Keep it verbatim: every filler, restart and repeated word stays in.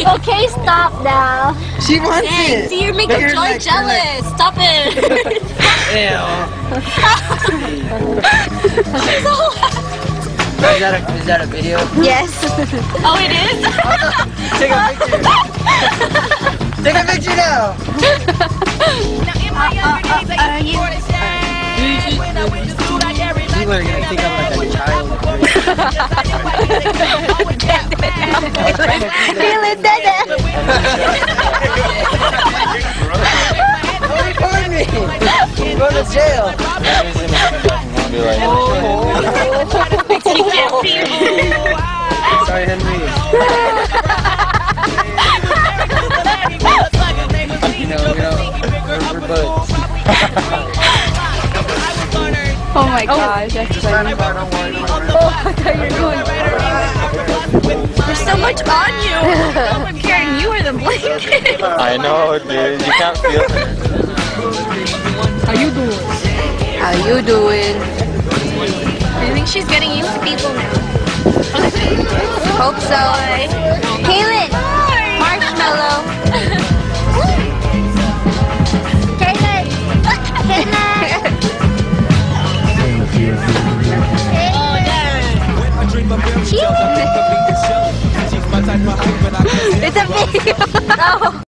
Okay, stop now. She wants Hey, it. see, you're making Here, Joy like, jealous. Stop it. Ew. She's all Is that a, is that a video? Yes. Oh, it is? Take a picture. Take a picture now. People are gonna think I'm like a child. Feel it, Dada. Don't record me. Go to jail. He can't see you. Sorry, Henry. You know, we don't. We're, we're buds. Oh my gosh, that's funny. Don't worry, don't worry. Oh, I thought you were doing. There's so much on you. I'm carrying you or the blanket. I know, dude. You can't feel it. How you doing? How you doing? I think she's getting used to people now. Hope so.